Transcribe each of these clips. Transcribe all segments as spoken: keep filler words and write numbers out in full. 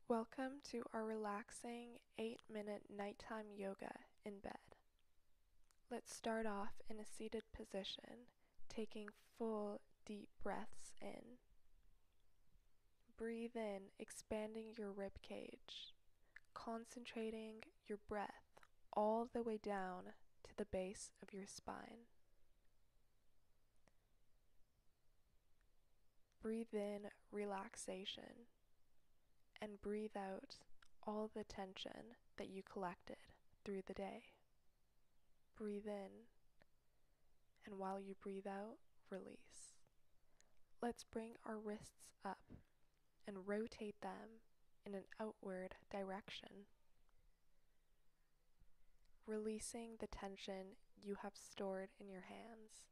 Welcome to our relaxing eight minute nighttime yoga in bed. Let's start off in a seated position, taking full deep breaths in. Breathe in, expanding your rib cage, concentrating your breath all the way down to the base of your spine. Breathe in relaxation and breathe out all the tension that you collected through the day. Breathe in, and while you breathe out, release. Let's bring our wrists up and rotate them in an outward direction, releasing the tension you have stored in your hands.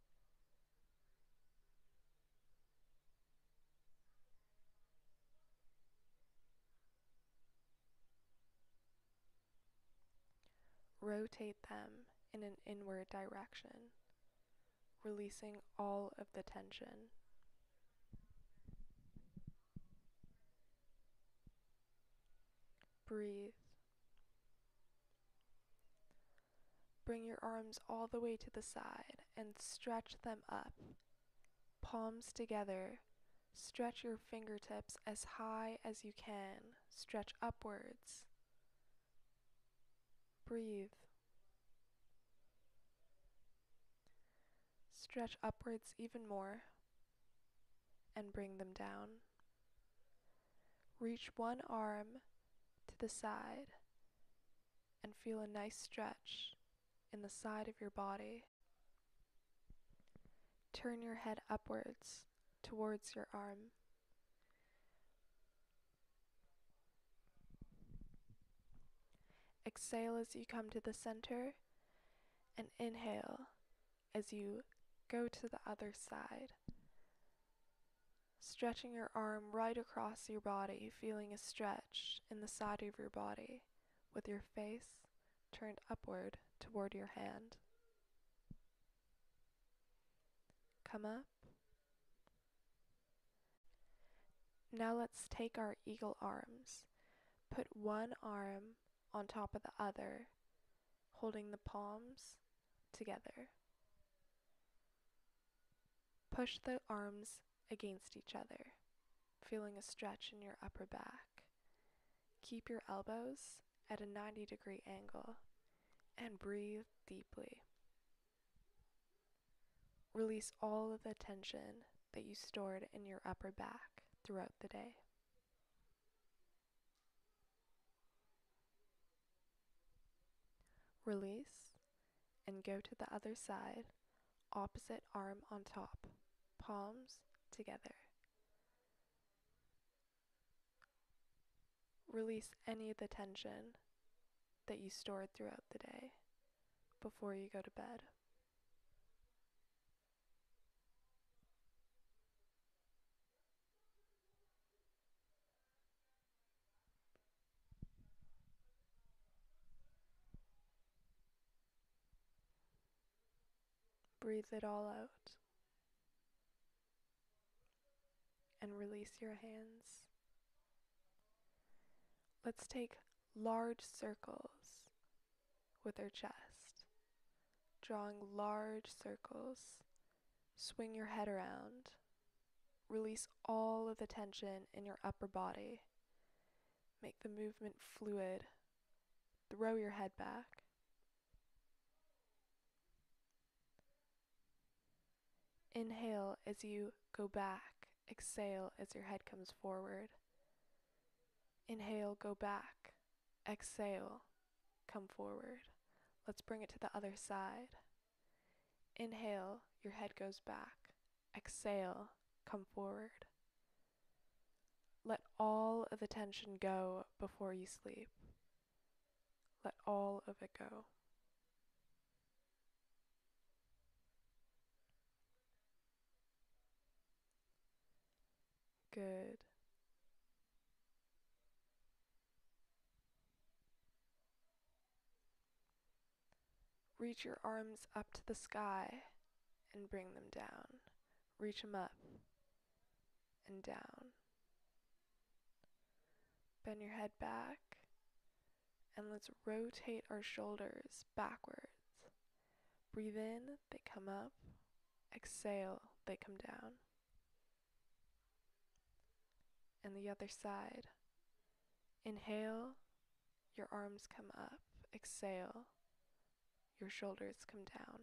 Rotate them in an inward direction, releasing all of the tension. Breathe. Bring your arms all the way to the side and stretch them up. Palms together. Stretch your fingertips as high as you can. Stretch upwards. Breathe. Stretch upwards even more and bring them down. Reach one arm to the side and feel a nice stretch in the side of your body. Turn your head upwards towards your arm. Exhale as you come to the center, and inhale as you go to the other side. Stretching your arm right across your body, feeling a stretch in the side of your body with your face turned upward toward your hand. Come up. Now let's take our eagle arms. Put one arm on top of the other, holding the palms together. Push the arms against each other, feeling a stretch in your upper back. Keep your elbows at a ninety degree angle and breathe deeply. Release all of the tension that you stored in your upper back throughout the day. Release and go to the other side, opposite arm on top, palms together. Release any of the tension that you stored throughout the day before you go to bed. Breathe it all out and release your hands. Let's take large circles with our chest, drawing large circles. Swing your head around. Release all of the tension in your upper body. Make the movement fluid. Throw your head back. Inhale as you go back. Exhale as your head comes forward. Inhale, go back. Exhale, come forward. Let's bring it to the other side. Inhale, your head goes back. Exhale, come forward. Let all of the tension go before you sleep. Let all of it go. Good. Reach your arms up to the sky and bring them down. Reach them up and down. Bend your head back, and let's rotate our shoulders backwards. Breathe in, they come up. Exhale, they come down. And the other side. Inhale, your arms come up. Exhale, your shoulders come down.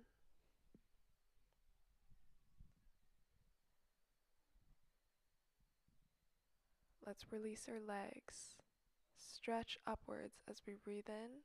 Let's release our legs. Stretch upwards as we breathe in,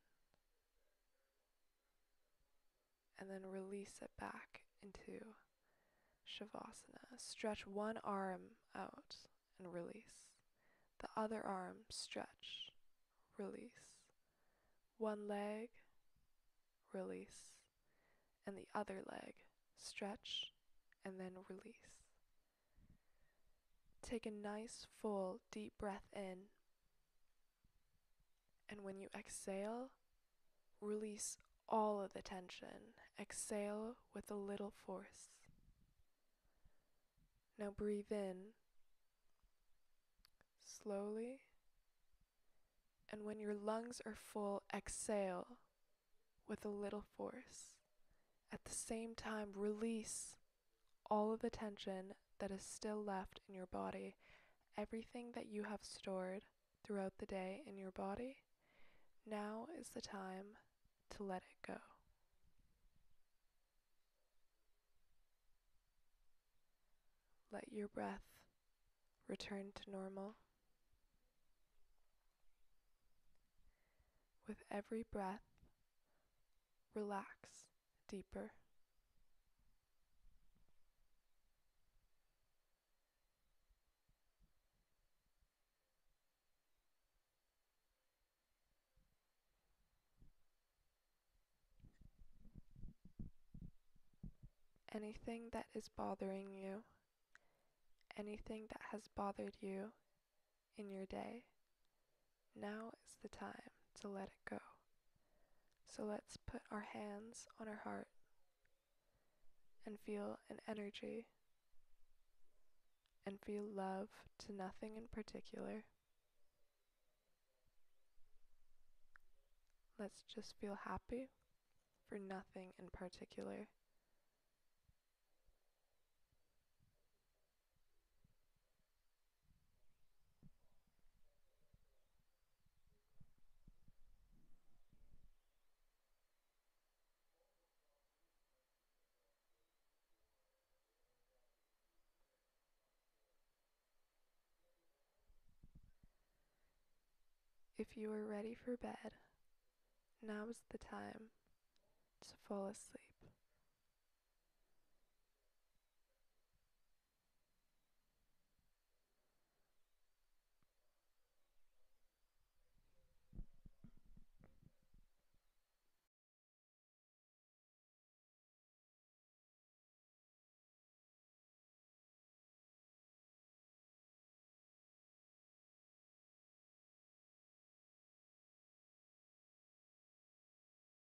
and then release it back into Shavasana. Stretch one arm out and release. The other arm, stretch, release. One leg, release. And the other leg, stretch, and then release. Take a nice, full, deep breath in. And when you exhale, release all of the tension. Exhale with a little force. Now breathe in slowly. And when your lungs are full, exhale with a little force. At the same time, release all of the tension that is still left in your body. Everything that you have stored throughout the day in your body, now is the time to let it go. Let your breath return to normal. With every breath, relax deeper. Anything that is bothering you, anything that has bothered you in your day, now is the time to let it go. So let's put our hands on our heart and feel an energy and feel love to nothing in particular. Let's just feel happy for nothing in particular. If you are ready for bed, now is the time to fall asleep.